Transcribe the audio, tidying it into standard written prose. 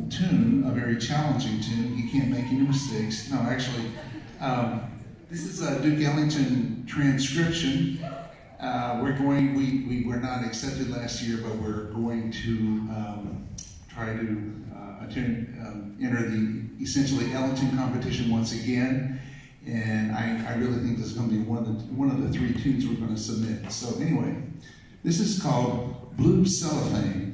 tune, a very challenging tune. He can't make any mistakes. No, actually, this is a Duke Ellington transcription. We were not accepted last year, but we're going to try to enter the essentially Ellington competition once again. And I really think this is going to be one of the three tunes we're going to submit. So anyway, this is called Blue Cellophane.